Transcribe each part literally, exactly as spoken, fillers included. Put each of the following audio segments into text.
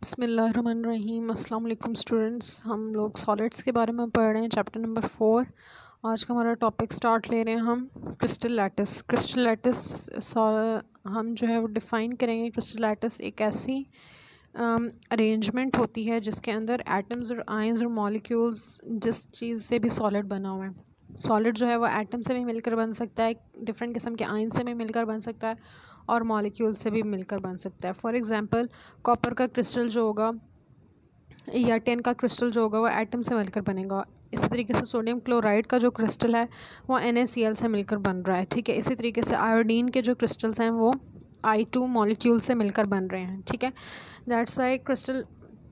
बिस्मिल्लाहिर्रहमानिर्रहीम। अस्सलाम वालेकुम स्टूडेंट्स, हम लोग सॉलिड्स के बारे में पढ़ रहे हैं, चैप्टर नंबर फोर। आज का हमारा टॉपिक स्टार्ट ले रहे हैं हम क्रिस्टल लैटिस। क्रिस्टल लैटिस हम जो है वो डिफ़ाइन करेंगे। क्रिस्टल लैटिस एक ऐसी अरेंजमेंट um, होती है जिसके अंदर एटम्स और आयंस और मॉलिक्यूल्स जिस चीज़ से भी सॉलिड बना हुआ है। सॉलिड जो है वो एटम से भी मिलकर बन सकता है, डिफरेंट किस्म के आयन से भी मिलकर बन सकता है और मॉलिक्यूल से भी मिलकर बन सकता है। फॉर एग्जांपल कॉपर का क्रिस्टल जो होगा या टिन का क्रिस्टल जो होगा वो एटम से मिलकर बनेगा। इसी तरीके से सोडियम क्लोराइड का जो क्रिस्टल है वो एन ए सी एल से मिलकर बन रहा है, ठीक है। इसी तरीके से आयोडीन के जो क्रिस्टल्स हैं वो आई टू मॉलिक्यूल से मिलकर बन रहे हैं, ठीक है। दैट्स वाई क्रिस्टल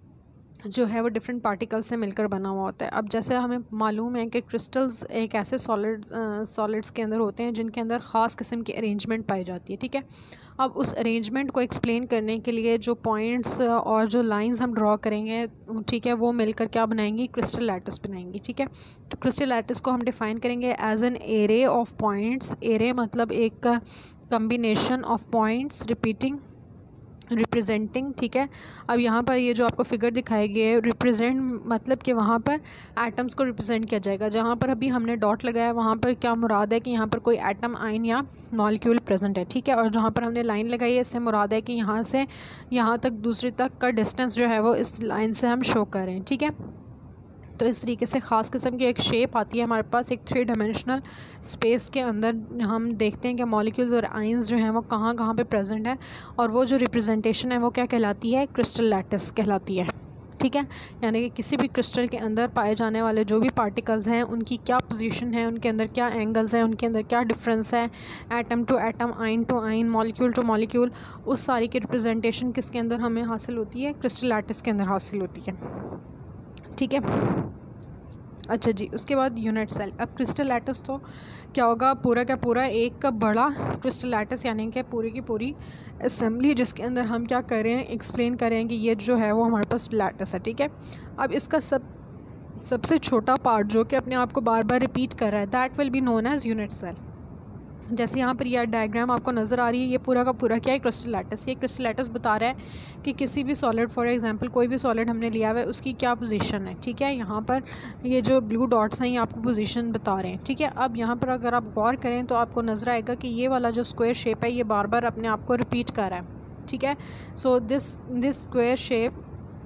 जो है वो डिफरेंट पार्टिकल्स से मिलकर बना हुआ होता है। अब जैसे हमें मालूम है कि क्रिस्टल्स एक ऐसे सॉलिड सॉलिड्स के अंदर होते हैं जिनके अंदर ख़ास किस्म की अरेंजमेंट पाई जाती है, ठीक है। अब उस अरेंजमेंट को एक्सप्लेन करने के लिए जो पॉइंट्स और जो लाइंस हम ड्रॉ करेंगे, ठीक है, वो मिलकर क्या बनाएंगी, क्रिस्टल लैटिस बनाएंगी, ठीक है। तो क्रिस्टल लैटिस को हम डिफ़ाइन करेंगे as an array of points. Array मतलब एक combination of points repeating representing, ठीक है। अब यहाँ पर ये जो आपको फिगर दिखाई गई है, रिप्रेजेंट मतलब कि वहाँ पर एटम्स को रिप्रेजेंट किया जाएगा। जहाँ पर अभी हमने डॉट लगाया वहाँ पर क्या मुराद है कि यहाँ पर कोई एटम, आयन या मॉलिक्यूल प्रेजेंट है, ठीक है। और जहाँ पर हमने लाइन लगाई है इससे मुराद है कि यहाँ से यहाँ तक दूसरी तक का डिस्टेंस जो है वो इस लाइन से हम शो कर रहे हैं, ठीक है। तो इस तरीके से ख़ास किस्म की एक शेप आती है हमारे पास एक थ्री डायमेंशनल स्पेस के अंदर। हम देखते हैं कि मॉलिक्यूल्स और आयंस जो हैं वो कहाँ कहाँ पे प्रेजेंट है और वो जो रिप्रेजेंटेशन है वो क्या कहलाती है, क्रिस्टल लैटिस कहलाती है, ठीक है। यानी कि किसी भी क्रिस्टल के अंदर पाए जाने वाले जो भी पार्टिकल्स हैं उनकी क्या पोजीशन है, उनके अंदर क्या एंगल्स हैं, उनके अंदर क्या डिफरेंस है, atom to atom, ion to ion, molecule to molecule, उस सारी की रिप्रेजेंटेशन किसके अंदर हमें हासिल होती है, क्रिस्टल लैटिस के अंदर हासिल होती है, ठीक है। अच्छा जी, उसके बाद यूनिट सेल। अब क्रिस्टल लैटिस तो क्या होगा, पूरा का पूरा एक बड़ा क्रिस्टल लैटिस यानी कि पूरी की पूरी असेंबली जिसके अंदर हम क्या करें, एक्सप्लेन करें कि ये जो है वो हमारे पास लैटिस है, ठीक है। अब इसका सब सबसे छोटा पार्ट जो कि अपने आप को बार बार रिपीट कर रहा है, that will be known as unit cell. जैसे यहाँ पर यह डायग्राम आपको नज़र आ रही है, ये पूरा का पूरा क्या है, क्रिस्टल लैटिस। ये क्रिस्टल लैटिस बता रहा है कि किसी भी सॉलिड, फॉर एग्जांपल कोई भी सॉलिड हमने लिया हुआ है उसकी क्या पोजीशन है, ठीक है। यहाँ पर ये जो ब्लू डॉट्स हैं ये आपको पोजीशन बता रहे हैं, ठीक है। अब यहाँ पर अगर आप गौर करें तो आपको नज़र आएगा कि ये वाला जो स्क्वायर शेप है ये बार बार अपने आप को रिपीट कर रहा है, ठीक है। So this this square shape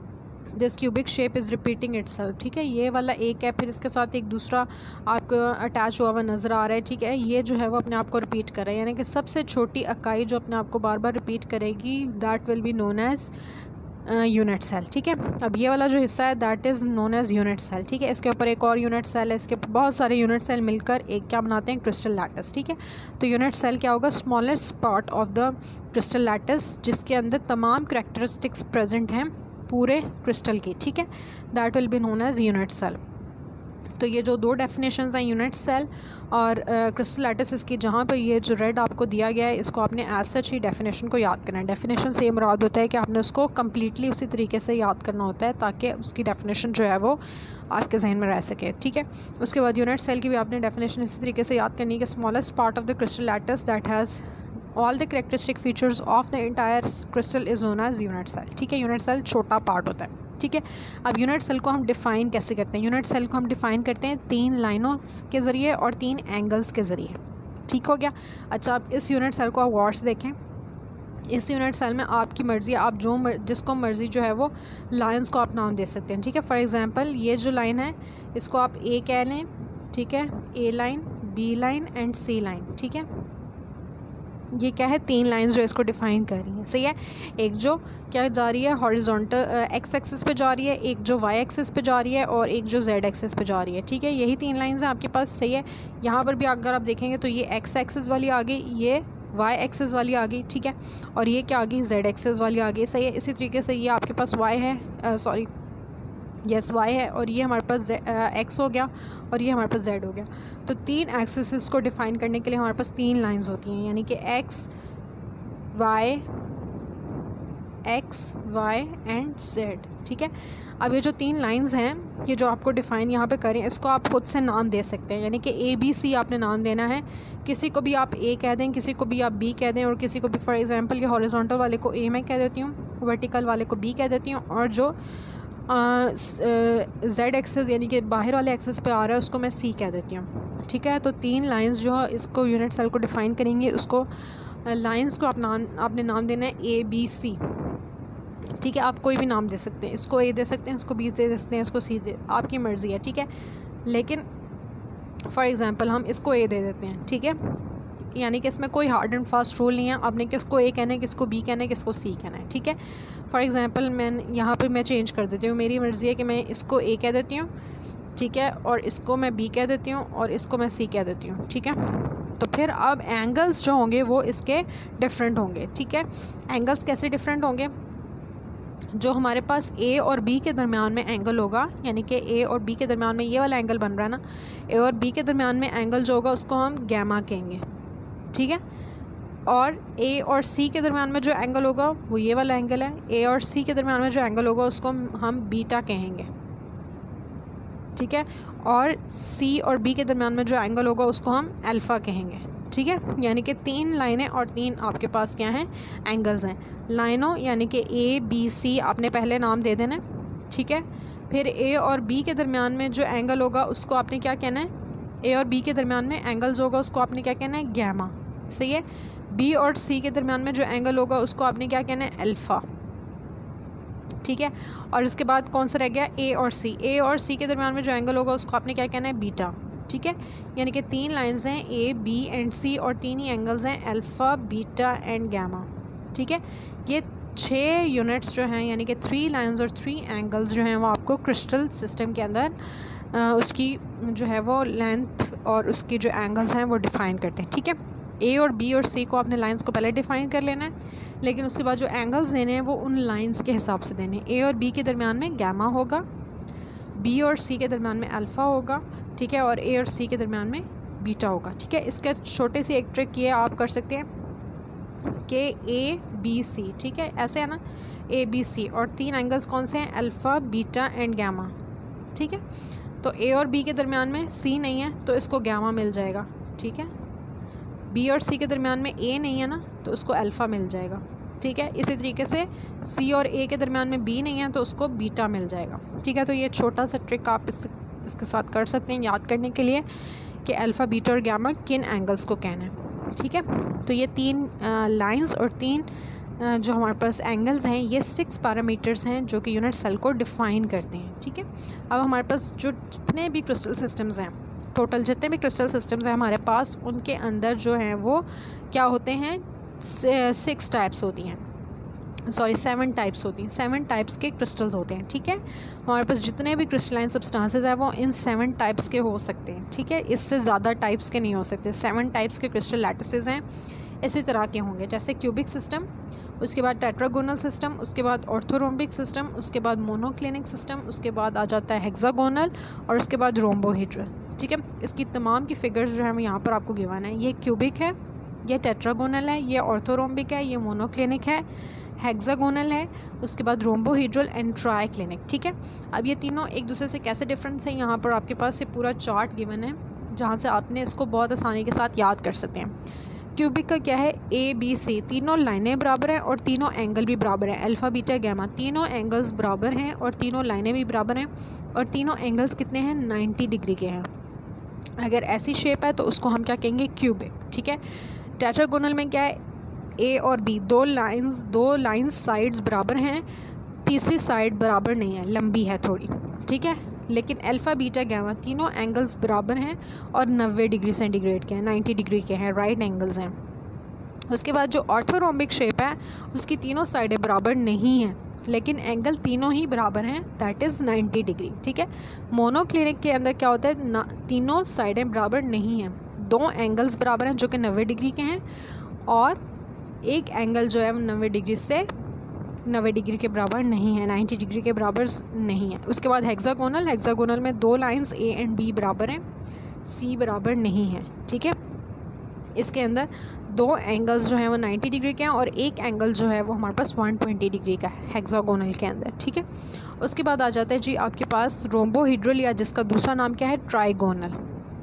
this cubic shape is repeating itself, ठीक है। ये वाला एक है, फिर इसके साथ एक दूसरा आपको अटैच हुआ हुआ नज़र आ रहा है, ठीक है। ये जो है वो अपने आप को रिपीट कर रहा है, यानी कि सबसे छोटी इकाई जो अपने आप को बार बार रिपीट करेगी that will be known as unit cell, ठीक है। अब ये वाला जो हिस्सा है that is known as unit cell, ठीक है। इसके ऊपर एक और यूनिट सेल है, इसके ऊपर बहुत सारे यूनिट सेल मिलकर एक क्या बनाते हैं, क्रिस्टल लैटिस, ठीक है। तो यूनिट सेल क्या होगा, smallest part of the crystal lattice जिसके अंदर तमाम करैक्टरिस्टिक्स प्रेजेंट हैं पूरे क्रिस्टल की, ठीक है। That will be known as unit cell. तो ये जो दो डेफिनेशंस हैं, यूनिट सेल और क्रिस्टल लैटिस, इसकी जहाँ पर ये जो रेड आपको दिया गया है इसको आपने एज सच ही डेफिनेशन को याद करना है। डेफिनेशन से मुराद होता है कि आपने उसको कम्प्लीटली उसी तरीके से याद करना होता है ताकि उसकी डेफिनेशन जो है वो आपके जहन में रह सके, ठीक है। उसके बाद यूनिट सेल की भी आपने डेफिनेशन इसी तरीके से याद करनी है कि smallest part of the crystal lattice that has all the characteristic features of the entire crystal is known as unit cell, ठीक है। यूनिट सेल छोटा पार्ट होता है, ठीक है। अब यूनिट सेल को हम डिफ़ाइन कैसे करते हैं, यूनिट सेल को हम डिफ़ाइन करते हैं तीन लाइनों के ज़रिए और तीन एंगल्स के ज़रिए, ठीक हो गया। अच्छा, अब इस यूनिट सेल को आप गौर से देखें। इस यूनिट सेल में आपकी मर्ज़ी, आप जो मर, जिसको मर्ज़ी जो है वो लाइन्स को आप नाम दे सकते हैं, ठीक है। फॉर एग्ज़ाम्पल ये जो लाइन है इसको आप ए कह लें, ठीक है, A line, B line and C line, ठीक है। ये क्या है, तीन लाइंस जो इसको डिफ़ाइन कर रही हैं, सही है। एक जो क्या जा रही है, हॉरिजॉन्टल एक्स एक्सिस पे जा रही है, एक जो वाई एक्सिस पे जा रही है और एक जो जेड एक्सिस पे जा रही है, ठीक है। यही तीन लाइंस हैं आपके पास, सही है। यहाँ पर भी अगर आप देखेंगे तो ये एक्स एक्सिस वाली आ गई, ये वाई एक्सिस वाली आ गई, ठीक है, और ये क्या आ गई, जेड एक्सिस वाली आ गई, सही है। इसी तरीके से ये आपके पास वाई है, सॉरी यस वाई है, और ये हमारे पास एक्स हो गया और ये हमारे पास जेड हो गया। तो तीन एक्सिस को डिफ़ाइन करने के लिए हमारे पास तीन लाइंस होती हैं, यानी कि X Y X Y and Z, ठीक है। अब ये जो तीन लाइंस हैं ये जो आपको डिफ़ाइन यहाँ पे करें, इसको आप खुद से नाम दे सकते हैं, यानी कि ए बी सी आपने नाम देना है। किसी को भी आप ए कह दें, किसी को भी आप बी कह दें, और किसी को भी फॉर एग्जांपल ये हॉरिजॉन्टल वाले को ए मैं कह देती हूँ, को वर्टिकल वाले को बी कह देती हूँ, और जो जेड एक्सेस यानी कि बाहर वाले एक्सेस पे आ रहा है उसको मैं सी कह देती हूँ। ठीक है, तो तीन लाइंस जो इसको यूनिट सेल को डिफ़ाइन करेंगे, उसको लाइंस को आप नाम आपने नाम देना है ए बी सी। ठीक है, आप कोई भी नाम दे सकते हैं, इसको ए दे सकते हैं, इसको बी दे सकते हैं, इसको सी दे, आपकी मर्ज़ी है। ठीक है, लेकिन फॉर एग्ज़ाम्पल हम इसको ए दे देते हैं। ठीक है, यानी कि इसमें कोई हार्ड एंड फास्ट रूल नहीं है, आपने किसको ए कहना है, किसको बी कहना है, किसको सी कहना है। ठीक है, फॉर एग्ज़ाम्पल मैं यहाँ पे मैं चेंज कर देती हूँ, मेरी मर्ज़ी है कि मैं इसको ए कह देती हूँ। ठीक है, और इसको मैं बी कह देती हूँ, और इसको मैं सी कह देती हूँ। ठीक है, तो फिर अब एंगल्स जो होंगे वो इसके डिफरेंट होंगे। ठीक है, एंगल्स कैसे डिफरेंट होंगे? जो हमारे पास ए और बी के दरमियान में एंगल होगा, यानी कि ए और बी के दरमियान में ये वाला एंगल बन रहा है ना, ए और बी के दरमियान में एंगल जो होगा उसको हम गैमा कहेंगे। ठीक है, और ए और सी के दरमियान में जो एंगल होगा वो ये वाला एंगल है, ए और सी के दरमियान में जो एंगल होगा उसको हम बीटा कहेंगे। ठीक है, और सी और बी के दरमियान में जो एंगल होगा उसको हम अल्फ़ा कहेंगे। ठीक है, यानी कि तीन लाइनें और तीन आपके पास क्या हैं, एंगल्स हैं। लाइनों यानी कि ए बी सी आपने पहले नाम दे देना है। ठीक है, फिर ए और बी के दरमियान में जो एंगल होगा उसको आपने क्या कहना है, ए और बी के दरमियान में एंगल्स होगा उसको आपने क्या कहना है, गैमा। सही है, बी और सी के दरमियान में जो एंगल होगा उसको आपने क्या कहना है, अल्फ़ा। ठीक है, और इसके बाद कौन सा रह गया, ए और सी। ए और सी के दरमियान में जो एंगल होगा उसको आपने क्या कहना है, बीटा। ठीक है, यानी कि तीन लाइंस हैं ए बी एंड सी, और तीन ही एंगल्स हैं अल्फ़ा बीटा एंड गैमा। ठीक है, ये छः यूनिट्स जो हैं यानी कि थ्री लाइंस और थ्री एंगल्स जो हैं वो आपको क्रिस्टल सिस्टम के अंदर आ, उसकी जो है वो लेंथ और उसकी जो एंगल्स हैं वो डिफ़ाइन करते हैं। ठीक है, ए और बी और सी को आपने लाइंस को पहले डिफ़ाइन कर लेना है, लेकिन उसके बाद जो एंगल्स देने हैं वो उन लाइंस के हिसाब से देने हैं। ए और बी के दरमियान में गैमा होगा, बी और सी के दरमियान में अल्फ़ा होगा। ठीक है, और ए और सी के दरमियान में बीटा होगा। ठीक है, इसका छोटे सी एक ट्रिक ये आप कर सकते हैं कि ए बी सी, ठीक है ऐसे है ना, ए बी सी, और तीन एंगल्स कौन से हैं, अल्फ़ा बीटा एंड गैमा। ठीक है, तो ए और बी के दरमियान में सी नहीं है तो इसको गैमा मिल जाएगा। ठीक है, बी और सी के दरमियान में ए नहीं है ना तो उसको अल्फ़ा मिल जाएगा। ठीक है, इसी तरीके से सी और ए के दरमियान में बी नहीं है तो उसको बीटा मिल जाएगा। ठीक है, तो ये छोटा सा ट्रिक आप इस इसके साथ कर सकते हैं याद करने के लिए कि अल्फ़ा बीटा और गैमा किन एंगल्स को कहना है। ठीक है, तो ये तीन लाइंस और तीन आ, जो हमारे पास एंगल्स हैं ये सिक्स पैरामीटर्स हैं जो कि यूनिट सेल को डिफ़ाइन करते हैं। ठीक है, अब हमारे पास जो जितने भी क्रिस्टल सिस्टम्स हैं, टोटल जितने भी क्रिस्टल सिस्टम्स हैं हमारे पास, उनके अंदर जो हैं वो क्या होते हैं, सिक्स टाइप्स होती हैं, सॉरी सेवन टाइप्स होती हैं, सेवन टाइप्स के क्रिस्टल्स होते हैं। ठीक है, हमारे पास जितने भी क्रिस्टलाइन सब्सटेंसेस हैं वो इन सेवन टाइप्स के हो सकते हैं। ठीक है, इससे ज़्यादा टाइप्स के नहीं हो सकते। सेवन टाइप्स के क्रिस्टल लैटिसेस हैं, इसी तरह के होंगे, जैसे क्यूबिक सिस्टम, उसके बाद टेट्रागोनल सिस्टम, उसके बाद ऑर्थोरोम्बिक सिस्टम, उसके बाद मोनोक्लिनिक सिस्टम, उसके बाद आ जाता है हेक्सागोनल, और उसके बाद रोम्बोहेड्रल। ठीक है, इसकी तमाम की फिगर्स जो है वो यहाँ पर आपको गिवन है। ये क्यूबिक है, ये टेट्रागोनल है, ये ऑर्थोरोम्बिक है, ये मोनोक्लिनिक है, हेक्सागोनल है, उसके बाद रोम्बोहेड्रल एंड ट्राइक्लिनिक। ठीक है, अब ये तीनों एक दूसरे से कैसे डिफरेंस है, यहाँ पर आपके पास ये पूरा चार्ट गिवन है जहाँ से आपने इसको बहुत आसानी के साथ याद कर सकते हैं। क्यूबिक का क्या है, ए बी सी, तीनों लाइनें बराबर हैं और तीनों एंगल भी बराबर हैं, अल्फ़ा बीटा गैमा, तीनों एंगल्स बराबर हैं और तीनों लाइनें भी बराबर हैं, और तीनों एंगल्स कितने हैं, नाइन्टी डिग्री के हैं। अगर ऐसी शेप है तो उसको हम क्या कहेंगे, क्यूबिक। ठीक है, टेट्रागोनल में क्या है, ए और बी दो लाइंस दो लाइंस साइड्स बराबर हैं, तीसरी साइड बराबर नहीं है, लंबी है थोड़ी। ठीक है, लेकिन अल्फ़ा बीटा गैमा तीनों एंगल्स बराबर हैं और नब्बे डिग्री सेंटीग्रेड के हैं, नाइन्टी डिग्री के हैं, राइट एंगल्स हैं। उसके बाद जो ऑर्थोरोम्बिक शेप है उसकी तीनों साइडें बराबर नहीं हैं, लेकिन एंगल तीनों ही बराबर हैं, दैट इज़ नाइन्टी डिग्री। ठीक है, मोनोक्लिनिक के अंदर क्या होता है, तीनों साइडें बराबर नहीं हैं, दो एंगल्स बराबर हैं जो कि नब्बे डिग्री के हैं, और एक एंगल जो है वो नब्बे डिग्री से नब्बे डिग्री के बराबर नहीं है, नाइन्टी डिग्री के बराबर नहीं है। उसके बाद हेक्सागोनल, हेक्सागोनल में दो लाइंस ए एंड बी बराबर हैं, सी बराबर नहीं है। ठीक है, इसके अंदर दो एंगल्स जो हैं वो नाइन्टी डिग्री के हैं और एक एंगल जो है वो हमारे पास वन ट्वेंटी डिग्री का है हेक्सागोनल के अंदर। ठीक है, उसके बाद आ जाता है जी आपके पास रोम्बोहेड्रल, या जिसका दूसरा नाम क्या है, ट्राइगोनल।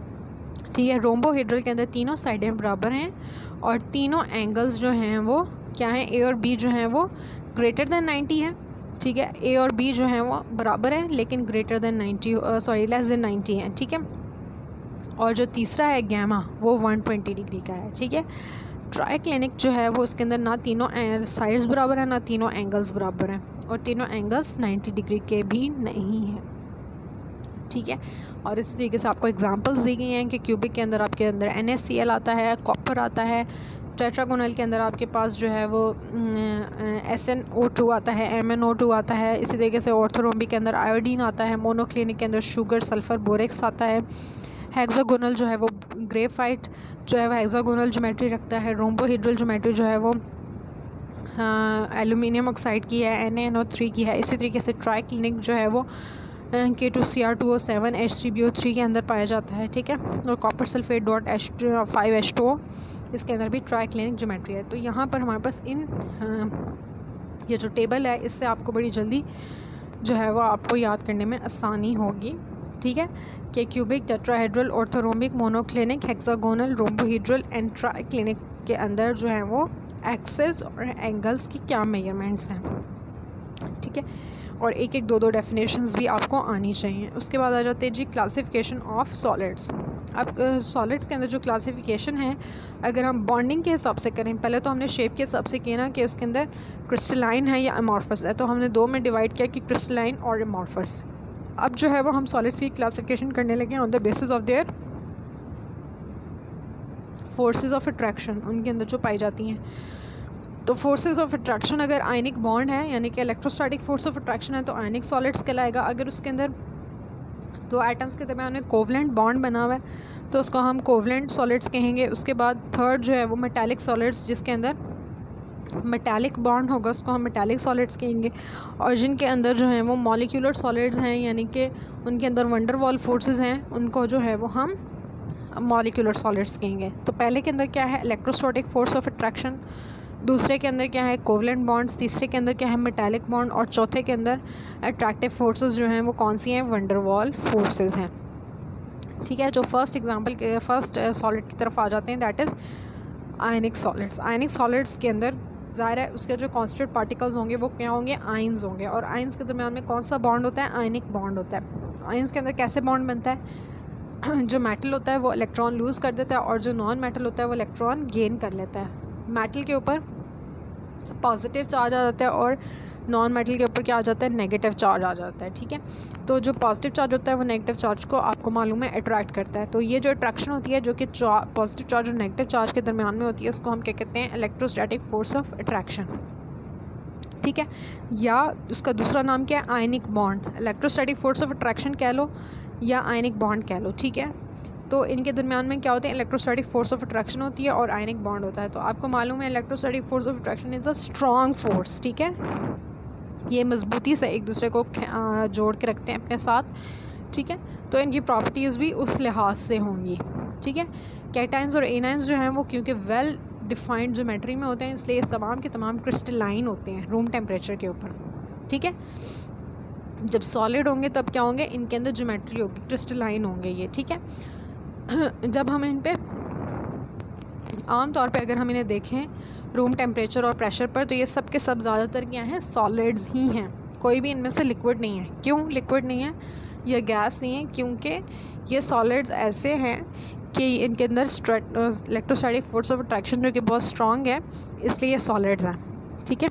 ठीक है, रोम्बोहेड्रल के अंदर तीनों साइडें बराबर हैं और तीनों एंगल्स जो हैं वो क्या है, ए और बी जो हैं वो ग्रेटर दैन नाइन्टी है, ठीक है। ए और बी जो हैं वो बराबर है लेकिन greater than ninety sorry less than ninety है, ठीक है। और जो तीसरा है गैमा वो वन ट्वेंटी डिग्री का है, ठीक है। ट्राइक्लिनिक जो है वो उसके अंदर ना तीनों साइड्स बराबर है ना तीनों एंगल्स बराबर हैं और तीनों एंगल्स नाइन्टी डिग्री के भी नहीं हैं, ठीक है। और इसी तरीके से आपको एग्जांपल्स दी गई हैं कि क्यूबिक के अंदर आपके अंदर एन एस सी एल आता है, कॉपर आता है, टेट्रागोनल के अंदर आपके पास जो है वो एस एन ओ टू आता है, एम एन ओ टू आता है। इसी तरीके से ऑर्थोरोम्बिक के अंदर आयोडीन आता है, मोनोक्लिनिक के अंदर शुगर सल्फ़र बोरेक्स आता है। हेक्सागोनल जो है वो ग्रेफाइट जो है वो हेक्सागोनल ज्योमेट्री रखता है। रोम्बोहेड्रल ज्योमेट्री जो है वो एल्यूमिनियम ऑक्साइड की है, N A N O three की है। इसी तरीके से ट्राइक्लिनिक जो है वो K two C R two O seven H three B O three के अंदर पाया जाता है, ठीक है। और copper sulphate dot H five H two O इसके अंदर भी ट्राइक्लिनिक ज्योमेट्री है। तो यहाँ पर हमारे पास इन आ, ये जो टेबल है इससे आपको बड़ी जल्दी जो है वो आपको याद करने में आसानी होगी, ठीक है। कि cubic, tetrahedral, orthorhombic, monoclinic, hexagonal, rhombohedral and triclinic के अंदर जो है वो एक्सेस और एंगल्स की क्या मेजरमेंट्स हैं, ठीक है। और एक एक दो दो डेफिनेशंस भी आपको आनी चाहिए। उसके बाद आ जाते हैं जी क्लासिफिकेशन ऑफ सॉलिड्स। अब सॉलिड्स के अंदर जो क्लासिफिकेशन है अगर हम बॉन्डिंग के हिसाब से करें, पहले तो हमने शेप के हिसाब से किया ना कि उसके अंदर क्रिस्टलाइन है या अमॉर्फस है, तो हमने दो में डिवाइड किया कि क्रिस्टलाइन और अमॉर्फस। अब जो है वो हम सॉलिड्स की क्लासिफिकेशन करने लगे on the basis of their forces of attraction, उनके अंदर जो पाई जाती हैं। तो फोर्सेस ऑफ अट्रैक्शन अगर आयनिक बॉन्ड है यानी कि इलेक्ट्रोस्टैटिक फोर्स ऑफ अट्रैक्शन है तो आयनिक सॉलिड्स कहलाएगा। अगर उसके अंदर दो एटम्स के दरमियान में कोवलेंट बॉन्ड बना हुआ है तो उसको हम कोवलेंट सॉलिड्स कहेंगे। उसके बाद थर्ड जो है वो मेटालिक सॉलिड्स, जिसके अंदर मेटालिक बॉन्ड होगा उसको हम मेटालिक सॉलिड्स कहेंगे। और जिनके अंदर जो है वो मॉलिक्यूलर सॉलिड्स हैं यानी कि उनके अंदर वंडर वॉल फोर्सेस हैं, उनको जो है वो हम मॉलिक्यूलर सॉलिड्स कहेंगे। तो पहले के अंदर क्या है, इलेक्ट्रोस्टैटिक फोर्स ऑफ अट्रैक्शन, दूसरे के अंदर क्या है, कोवलेंट बॉन्ड्स, तीसरे के अंदर क्या है, मेटालिक बॉन्ड, और चौथे के अंदर अट्रैक्टिव फोर्सेस जो हैं वो कौन सी हैं, वंडर वॉल फोर्सेस हैं, ठीक है। जो फर्स्ट एग्जांपल के फर्स्ट सॉलिड की तरफ आ जाते हैं that is ionic solids. Ionic solids के अंदर ज़ाहिर है उसके जो कॉन्स्टिट्यूट पार्टिकल्स होंगे वो क्या होंगे, आयंस होंगे। और आयंस के दरमियान में कौन सा बॉन्ड होता है, आयनिक बॉन्ड होता है। आयंस के अंदर कैसे बॉन्ड बनता है, जो मेटल होता है वो इलेक्ट्रॉन लूज़ कर देता है और जो नॉन मेटल होता है वो इलेक्ट्रॉन गेन कर लेता है। मेटल के ऊपर पॉजिटिव चार्ज आ जाता है और नॉन मेटल के ऊपर क्या आ जाता है, नेगेटिव चार्ज आ जाता है, ठीक है। तो जो पॉजिटिव चार्ज होता है वो नेगेटिव चार्ज को आपको मालूम है अट्रैक्ट करता है। तो ये जो अट्रैक्शन होती है जो कि पॉजिटिव चार्ज और नेगेटिव चार्ज के दरमियान में होती है उसको हम क्या कहते हैं, इलेक्ट्रोस्टैटिक फोर्स ऑफ अट्रैक्शन, ठीक है। या उसका दूसरा नाम क्या है, ionic bond. Electrostatic force of attraction कह लो या आयनिक बॉन्ड कह लो, ठीक है। तो इनके दरमियान में क्या होते हैं, इलेक्ट्रोस्टैटिक फोर्स ऑफ अट्रैक्शन होती है और आयनिक बॉन्ड होता है। तो आपको मालूम है electrostatic force of attraction is a strong force, ठीक है। ये मजबूती से एक दूसरे को जोड़ के रखते हैं अपने साथ, ठीक है। तो इनकी प्रॉपर्टीज़ भी उस लिहाज से होंगी, ठीक है। कैटाइंस और एनाइंस जो हैं वो क्योंकि वेल डिफाइंड ज्योमेट्री में होते हैं इसलिए तमाम के तमाम क्रिस्टलाइन होते हैं रूम टेम्परेचर के ऊपर, ठीक है। जब सॉलिड होंगे तब क्या होंगे, इनके अंदर ज्योमेट्री होगी, क्रिस्टलाइन होंगे ये, ठीक है। जब हम इन पे आम तौर पे अगर हम इन्हें देखें रूम टेम्परेचर और प्रेशर पर तो ये सब के सब ज़्यादातर क्या हैं, सॉलिड्स ही हैं। कोई भी इनमें से लिक्विड नहीं है। क्यों लिक्विड नहीं है या गैस नहीं है, क्योंकि ये सॉलिड्स ऐसे हैं कि इनके अंदर इलेक्ट्रोस्टैटिक फोर्स ऑफ अट्रैक्शन जो कि बहुत स्ट्रॉन्ग है इसलिए ये सॉलिड्स हैं, ठीक है।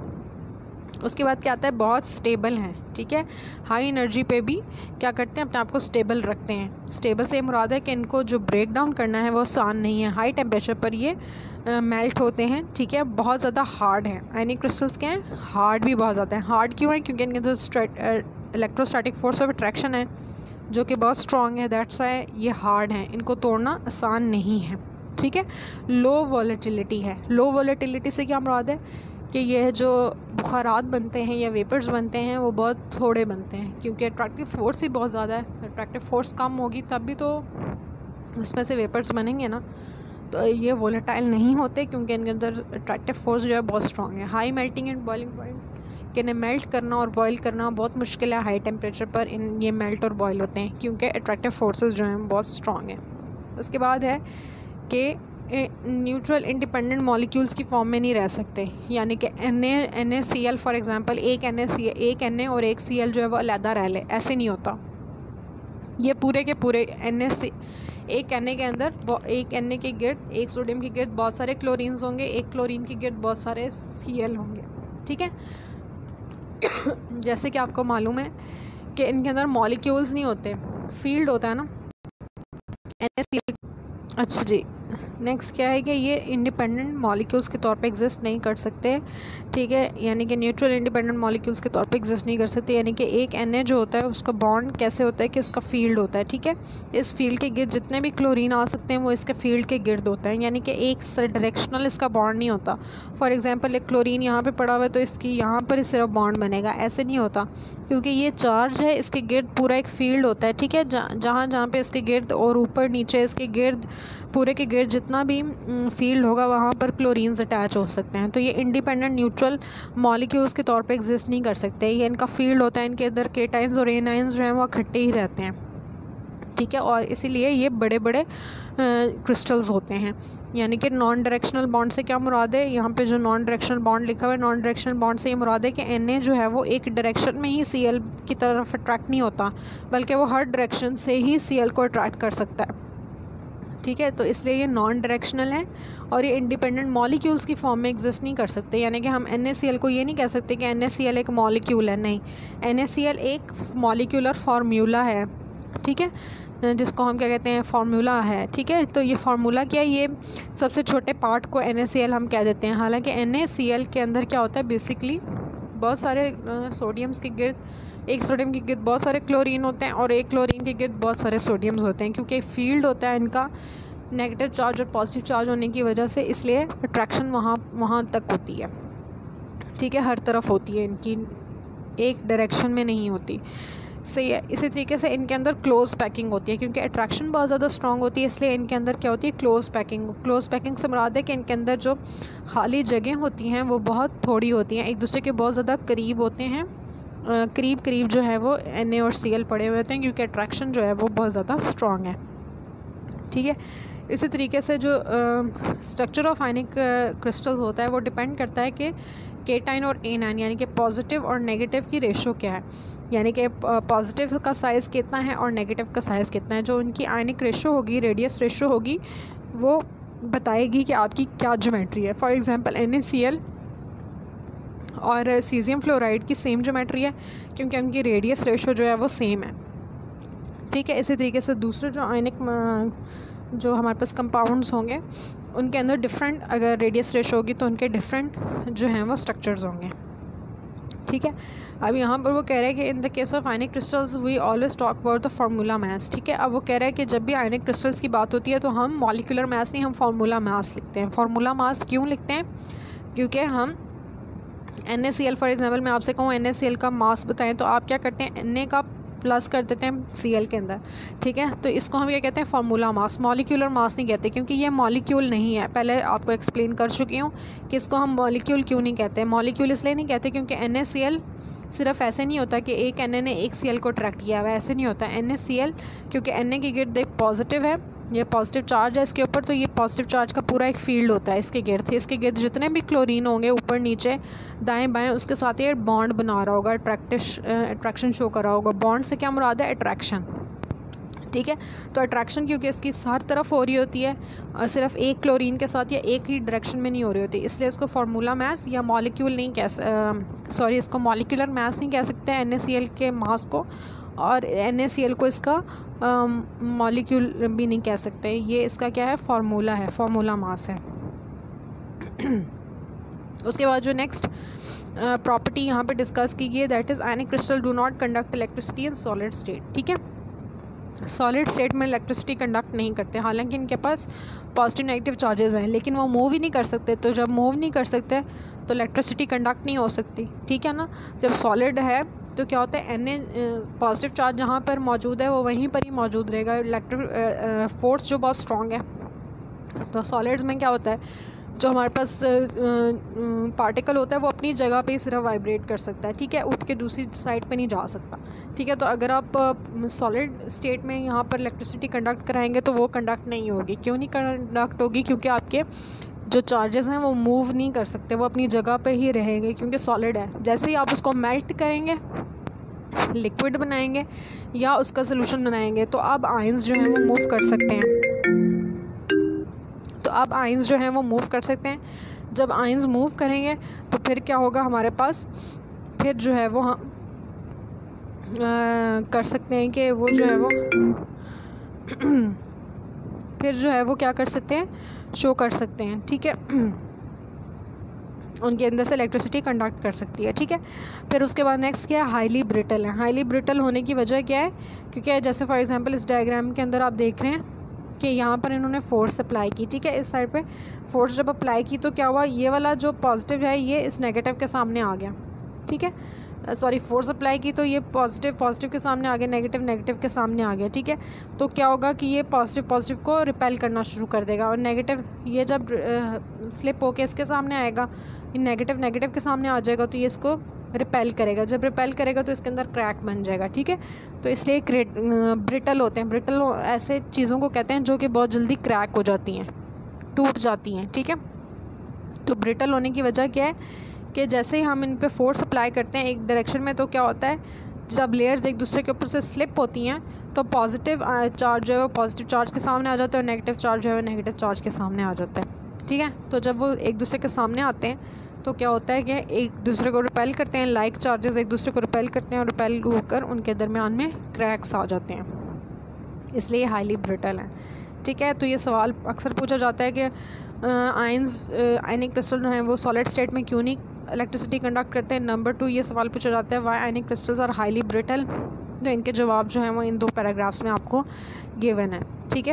उसके बाद क्या आता है, बहुत स्टेबल हैं, ठीक है। हाई एनर्जी पे भी क्या करते हैं, अपने आप को स्टेबल रखते हैं। स्टेबल से मुराद है कि इनको जो ब्रेक डाउन करना है वो आसान नहीं है। हाई टेम्परेचर पर ये मेल्ट होते हैं, ठीक है। बहुत ज़्यादा हार्ड हैं। आयनिक क्रिस्टल्स क्या हैं, हार्ड भी बहुत ज़्यादा हैं। हार्ड क्यों है, क्योंकि इनके अंदर इलेक्ट्रोस्टैटिक फोर्स ऑफ अट्रैक्शन है जो कि बहुत स्ट्रॉन्ग है, दैट्स वाई ये हार्ड हैं। इनको तोड़ना आसान नहीं है, ठीक है। लो वॉलेटिलिटी है। लो वॉलेटिलिटी से क्या मुराद है कि ये जो बुखारात बनते हैं या वेपर्स बनते हैं वो बहुत थोड़े बनते हैं क्योंकि अट्रैक्टिव फोर्स ही बहुत ज़्यादा है। अट्रैक्टिव फोर्स कम होगी तब भी तो उसमें से वेपर्स बनेंगे ना। तो ये वोलेटाइल नहीं होते क्योंकि इनके अंदर अट्रैक्टिव फोर्स जो है बहुत स्ट्रॉन्ग है। High melting and boiling points कि इन्हें मेल्ट करना और बॉयल करना बहुत मुश्किल है। हाई टेम्परेचर पर इन ये मेल्ट और बॉयल होते हैं क्योंकि अट्रैक्टिव फोर्सेस जो हैं बहुत स्ट्रॉन्ग हैं। उसके बाद है कि न्यूट्रल इंडिपेंडेंट मॉलिक्यूल्स की फॉर्म में नहीं रह सकते, यानी कि N N A C L for example, एक एन ए सी एक एन ए और एक सी एल जो है वो अलहदा रह ले, ऐसे नहीं होता। ये पूरे के पूरे एन ए सी एक एन ए के अंदर एक एन ए के गिर्द, एक सोडियम के गिर्द बहुत सारे क्लोरीन्स होंगे, एक क्लोरीन के गिर्द बहुत सारे सी एल होंगे, ठीक है। जैसे कि आपको मालूम है कि इनके अंदर मॉलिक्यूल्स नहीं होते, फील्ड होता है ना एन ए सी एल। अच्छा जी, नेक्स्ट क्या है कि ये इंडिपेंडेंट मॉलिक्यूल्स के तौर पे एग्जिस्ट नहीं कर सकते, ठीक है, यानी कि न्यूट्रल इंडिपेंडेंट मॉलिक्यूल्स के तौर पे एग्जिस्ट नहीं कर सकते। यानी कि एक एन ए जो होता है उसका बॉन्ड कैसे होता है कि उसका फील्ड होता है, ठीक है। इस फील्ड के गिर्द जितने भी क्लोरीन आ सकते हैं वो इसके फील्ड के गिर्द होते हैं, यानी कि एक डायरेक्शनल इसका बॉन्ड नहीं होता। फॉर एग्जाम्पल एक क्लोरीन यहाँ पर पड़ा हुआ है तो इसकी यहाँ पर सिर्फ बॉन्ड बनेगा, ऐसे नहीं होता, क्योंकि ये चार्ज है, इसके गिर्द पूरा एक फील्ड होता है, ठीक है। जहाँ जहाँ पे इसके गिर्द और ऊपर नीचे इसके गिर्द पूरे के गिर्द जितना भी फील्ड होगा वहाँ पर क्लोरीन्स अटैच हो सकते हैं। तो ये इंडिपेंडेंट न्यूट्रल मॉलिक्यूल्स के तौर पे एग्जिस्ट नहीं कर सकते। ये इनका फील्ड होता है, इनके अंदर केटाइंस और एनाइंस जो हैं वो इकट्ठे ही रहते हैं, ठीक है, और इसीलिए ये बड़े बड़े क्रिस्टल्स होते हैं। यानी कि नॉन डायरेक्शनल बॉन्ड से क्या मुराद है, यहाँ पे जो नॉन डायरेक्शनल बॉन्ड लिखा हुआ है, नॉन डायरेक्शनल बॉन्ड से ये मुराद है कि एन ए जो है वो एक डायरेक्शन में ही सी एल की तरफ अट्रैक्ट नहीं होता, बल्कि वो हर डायरेक्शन से ही सी एल को अट्रैक्ट कर सकता है, ठीक है। तो इसलिए ये नॉन डायरेक्शनल है और ये इंडिपेंडेंट मॉलिक्यूल्स की फॉर्म में एग्जिस्ट नहीं कर सकते। यानी कि हम एन ए सी एल को ये नहीं कह सकते कि एन ए सी एल एक मॉलिक्यूल है, नहीं, एन ए सी एल एक मॉलिक्यूलर फार्मूला है, ठीक है, जिसको हम क्या कहते हैं, फार्मूला है, ठीक है। तो ये फार्मूला क्या है, ये सबसे छोटे पार्ट को एन ए सी एल हम कह देते हैं। हालांकि एन ए सी एल के अंदर क्या होता है, बेसिकली बहुत सारे सोडियम्स के गिर्द, एक सोडियम के गिर्द बहुत सारे क्लोरीन होते हैं और एक क्लोरीन के गिर्द बहुत सारे सोडियम्स होते हैं, क्योंकि फील्ड होता है इनका नेगेटिव चार्ज और पॉजिटिव चार्ज होने की वजह से, इसलिए अट्रैक्शन वहाँ वहाँ तक होती है, ठीक है, हर तरफ होती है, इनकी एक डायरेक्शन में नहीं होती, सही है। इसी तरीके से इनके अंदर क्लोज पैकिंग होती है, क्योंकि अट्रैक्शन बहुत ज़्यादा स्ट्रॉन्ग होती है, इसलिए इनके अंदर क्या होती है, क्लोज पैकिंग। क्लोज पैकिंग से मुराद है कि इनके अंदर जो खाली जगह होती हैं वो बहुत थोड़ी होती हैं, एक दूसरे के बहुत ज़्यादा करीब होते हैं, करीब करीब जो है वो एन ए और सी एल पड़े हुए होते हैं, क्योंकि अट्रैक्शन जो है वो बहुत ज़्यादा स्ट्रॉन्ग है, ठीक है। इसी तरीके से जो स्ट्रक्चर ऑफ आयनिक क्रिस्टल्स होता है वो डिपेंड करता है कि केटाइन और एनाइन यानी कि पॉजिटिव और नेगेटिव की रेशो क्या है, यानी कि पॉजिटिव का साइज़ कितना है और नेगेटिव का साइज़ कितना है। जो उनकी आयनिक रेशो होगी, रेडियस रेशो होगी, वो बताएगी कि आपकी क्या ज्योमेट्री है। For example N A C L और सीजियम फ्लोराइड की सेम ज्योमेट्री है, क्योंकि उनकी रेडियस रेशो जो है वो सेम है, ठीक है। इसी तरीके से दूसरे जो आयनिक जो हमारे पास कंपाउंड्स होंगे उनके अंदर डिफरेंट अगर रेडियस रेशो होगी तो उनके डिफरेंट जो हैं वो स्ट्रक्चर्स होंगे, ठीक है। अब यहाँ पर वो कह रहे हैं कि in the case of ionic crystals we always talk about the formula mass, ठीक है। अब वो कह रहे हैं कि जब भी आयनिक क्रिस्टल्स की बात होती है तो हम मॉलिक्यूलर मास नहीं, हम फार्मूला मास लिखते हैं। फार्मूला मास क्यों लिखते हैं, क्योंकि हम N A C L for example मैं आपसे कहूँ एन ए सी एल का मास बताएं तो आप क्या करते हैं, एन ए का प्लस कर देते हैं सी एल के अंदर, ठीक है। तो इसको हम क्या कहते हैं, फार्मूला मास, मॉलिक्यूलर मास नहीं कहते, क्योंकि ये मॉलिक्यूल नहीं है। पहले आपको एक्सप्लेन कर चुकी हूँ कि इसको हम मॉलिक्यूल क्यों नहीं कहते। मॉलिक्यूल इसलिए नहीं कहते क्योंकि एन ए सी एल सिर्फ ऐसे नहीं होता कि एक एन ए ने एक सी एल को अट्रैक्ट किया हुआ, ऐसे नहीं होता। एन ए सी एल क्योंकि एन ए के गिर्द एक पॉजिटिव है, ये पॉजिटिव चार्ज है इसके ऊपर, तो ये पॉजिटिव चार्ज का पूरा एक फील्ड होता है इसके गिर्द। इसके गिर्द जितने भी क्लोरीन होंगे ऊपर नीचे दाएं बाएं, उसके साथ ये बॉन्ड बना रहा होगा, अट्रैक्टिव अट्रैक्शन शो कर रहा होगा। बॉन्ड से क्या मुराद है, अट्रैक्शन, ठीक है। तो अट्रैक्शन क्योंकि इसकी हर तरफ हो रही होती है, सिर्फ एक क्लोरीन के साथ या एक ही डायरेक्शन में नहीं हो रही होती, इसलिए इसको फार्मूला मास या मॉलिक्यूल नहीं कह सॉरी इसको मॉलिक्यूलर मास नहीं कह सकते एन ए सी एल के मास को, और एन ए सी एल को इसका मॉलिक्यूल भी नहीं कह सकते। ये इसका क्या है, फार्मूला है, फार्मूला मास है। उसके बाद जो नेक्स्ट प्रॉपर्टी यहाँ पे डिस्कस की गई है, that is ionic crystal do not conduct electricity in solid state, ठीक है। सॉलिड स्टेट में इलेक्ट्रिसिटी कंडक्ट नहीं करते, हालांकि इनके पास पॉजिटिव नेगेटिव चार्जेस हैं, लेकिन वो मूव ही नहीं कर सकते। तो जब मूव नहीं कर सकते तो इलेक्ट्रिसिटी कंडक्ट नहीं हो सकती, ठीक है ना। जब सॉलिड है तो क्या होता है, एन ए पॉजिटिव चार्ज जहाँ पर मौजूद है वो वहीं पर ही मौजूद रहेगा। इलेक्ट्रिक फोर्स जो बहुत स्ट्रॉन्ग है, तो सॉलिड्स में क्या होता है, जो हमारे पास पार्टिकल होता है वो अपनी जगह पे सिर्फ वाइब्रेट कर सकता है, ठीक है, उठ के दूसरी साइड पे नहीं जा सकता, ठीक है। तो अगर आप सॉलिड स्टेट में यहाँ पर इलेक्ट्रिसिटी कंडक्ट कराएंगे तो वो कंडक्ट नहीं होगी। क्यों नहीं कंडक्ट होगी? क्योंकि आपके जो चार्जेस हैं वो मूव नहीं कर सकते, वो अपनी जगह पे ही रहेंगे क्योंकि सॉलिड है। जैसे ही आप उसको मेल्ट करेंगे, लिक्विड बनाएंगे या उसका सोल्यूशन बनाएंगे, तो अब आयंस जो हैं वो मूव कर सकते हैं तो अब आयंस जो हैं वो मूव कर सकते हैं। जब आयंस मूव करेंगे तो फिर क्या होगा हमारे पास, फिर जो है वो हम कर सकते हैं कि वो जो है वो फिर जो है वो क्या कर सकते हैं, शो कर सकते हैं, ठीक है। उनके अंदर से इलेक्ट्रिसिटी कंडक्ट कर सकती है, ठीक है। फिर उसके बाद नेक्स्ट क्या है, हाईली ब्रिटल है। हाईली ब्रिटल होने की वजह क्या है? क्योंकि जैसे फॉर एग्जांपल इस डायग्राम के अंदर आप देख रहे हैं कि यहाँ पर इन्होंने फोर्स अप्लाई की, ठीक है। इस साइड पे फोर्स जब अप्लाई की तो क्या हुआ, ये वाला जो पॉजिटिव है ये इस नेगेटिव के सामने आ गया, ठीक है। सॉरी फोर्स अप्लाई की तो ये पॉजिटिव पॉजिटिव के सामने आ गया, नेगेटिव नेगेटिव के सामने आ गया, ठीक है। तो क्या होगा कि ये पॉजिटिव पॉजिटिव को रिपेल करना शुरू कर देगा और नेगेटिव ये जब स्लिप होके इसके सामने आएगा, ये नेगेटिव नेगेटिव के सामने आ जाएगा तो ये इसको रिपेल करेगा। जब रिपेल करेगा तो इसके अंदर क्रैक बन जाएगा, ठीक है। तो इसलिए ब्रिटल होते हैं। ब्रिटल ऐसे चीज़ों को कहते हैं जो कि बहुत जल्दी क्रैक हो जाती हैं, टूट जाती हैं, ठीक है। तो ब्रिटल होने की वजह क्या है कि जैसे ही हम इन पे फोर्स अप्लाई करते हैं एक डायरेक्शन में, तो क्या होता है, जब लेयर्स एक दूसरे के ऊपर से स्लिप होती हैं तो पॉजिटिव चार्ज जो है वो पॉजिटिव चार्ज के सामने आ जाता है और नेगेटिव चार्ज जो है वो नेगेटिव चार्ज के सामने आ जाता है, ठीक है। तो जब वो एक दूसरे के सामने आते हैं तो क्या होता है कि एक दूसरे को रिपेल करते हैं, लाइक चार्जेस एक दूसरे को रिपेल करते हैं और रिपेल होकर उनके दरमियान में क्रैक्स आ जाते हैं, इसलिए हाईली ब्रिटल है, ठीक है। तो ये सवाल अक्सर पूछा जाता है कि आयंस आयनिक क्रिस्टल जो हैं वो सॉलिड स्टेट में क्यों नहीं इलेक्ट्रिसिटी कंडक्ट करते हैं। नंबर टू ये सवाल पूछा जाता है why ionic crystals are highly brittle. तो इनके जवाब जो हैं वो इन दो पैराग्राफ्स में आपको गिवन है, ठीक है।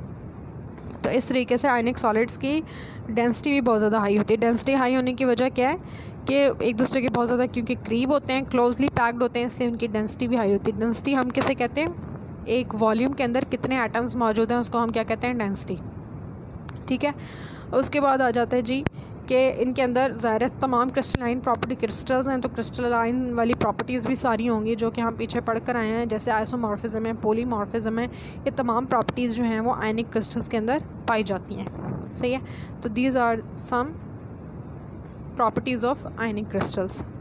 तो इस तरीके से आयनिक सॉलिड्स की डेंसिटी भी बहुत ज़्यादा हाई होती है। डेंसिटी हाई होने की वजह क्या है कि एक दूसरे के बहुत ज़्यादा क्योंकि करीब होते हैं, क्लोजली पैक्ड होते हैं, इसलिए उनकी डेंसिटी भी हाई होती है। डेंसिटी हम किसे कहते हैं, एक वॉल्यूम के अंदर कितने एटम्स मौजूद हैं उसको हम क्या कहते हैं, डेंसिटी, ठीक है। उसके बाद आ जाता है जी कि इनके अंदर ज़ाहिर तमाम क्रिस्टलाइन प्रॉपर्टी क्रिस्टल्स हैं, तो क्रिस्टलाइन वाली प्रॉपर्टीज़ भी सारी होंगी जो कि हम पीछे पढ़ कर आए हैं, जैसे आइसोमॉर्फिज्म है, पॉलीमॉर्फिज्म है। ये तमाम प्रॉपर्टीज़ जो हैं वो आयनिक क्रिस्टल्स के अंदर पाई जाती हैं, सही है। तो these are some properties of ionic crystals.